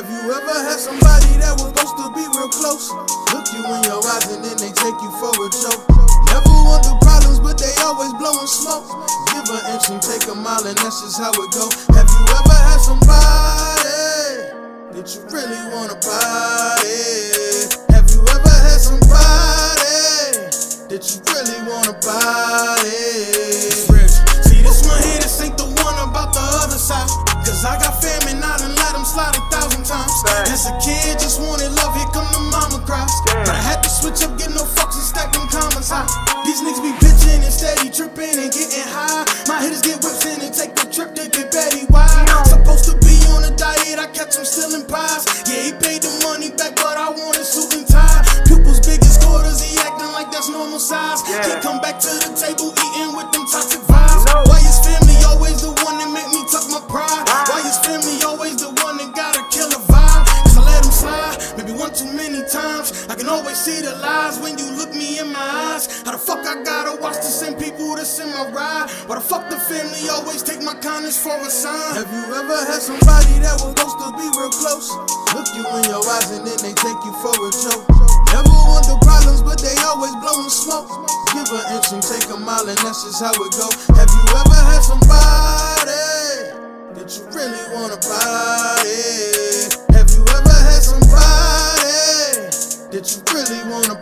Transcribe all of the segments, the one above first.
Have you ever had somebody that was supposed to be real close? Look you in your eyes and then they take you for a joke. Never want the problems, but they always blowing smoke. Give an inch and take a mile, and that's just how it go. Have you ever had somebody that you really wanna body? Have you ever had somebody that you really wanna body? See this one here, this ain't the one about the other side. Cause I got family, I done let them slide 1,000 times. As a kid, just wanted love, here come the mama cries. But I had to switch up, get no fucks and stack them comments high. These niggas be bitching and steady tripping and getting high. My hitters get whips in and take the trip to get Betty wide. Supposed to be on a diet, I catch him stealing pies. Yeah, he paid the money back, but I wanted suit and tie. Pupils big as quarters, he acting like that's normal size. He come back to the table eating with them toxic vibes. Why his family always the one that make me tuck my pride? Why his family always the one that got a killer vibe? Cause I let him slide, maybe one too many times. I can always see the lies when you look me in my eyes. How the fuck I gotta watch the same people that's in my ride? Why the fuck the family always take my kindness for a sign? Have you ever had somebody that was supposed to be real close? Look you in your eyes and then they take you for a joke. Never want the problems, but they always blowing smoke. Give an inch and take a mile, and that's just how it go. Have you ever had somebody that you really wanna body? Have you ever had somebody that you really wanna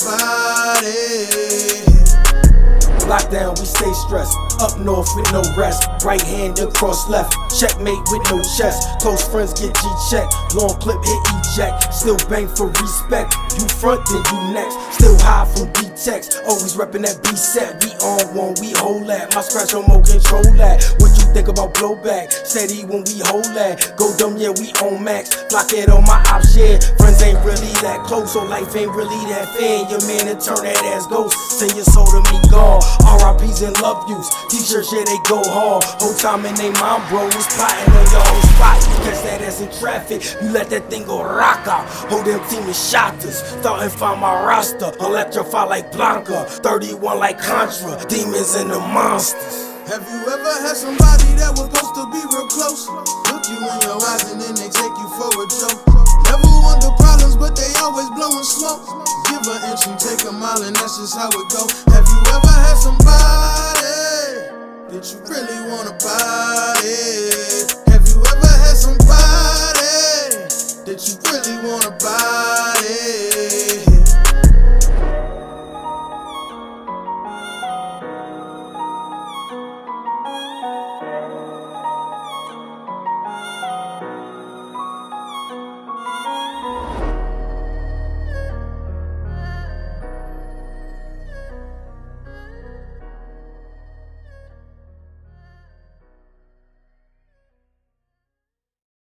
body? Lockdown, we stay stressed. Up north with no rest. Right hand across left. Checkmate with no chest. Close friends get G-check. Long clip hit eject. Still bang for respect. You front, then you next. Still high from D-text. Always reppin' that B-set. We on one, we hold that. My scratch on more control that. What you think about blowback? Steady when we hold that. Go dumb, yeah, we on max. Block it on my op shit. Friends ain't really that close, so life ain't really that fair. Your man to turn that ass ghost. Send your soul to me, gone. RIPs and love yous. T-shirts, yeah, they go hard. Whole time in they mind, bro, was plotting on your whole spot. You catch that ass in traffic, you let that thing go rocka. Hold them team and shot us. Thought and found my roster. Electrify like Blanca. 31 like Contra. Demons and the monsters. Have you ever had somebody that was supposed to be real close? Look you in your eyes and then they take you for a joke. Never want the problems, but they always blowing smoke. Give an inch and take a mile, and that's just how it go.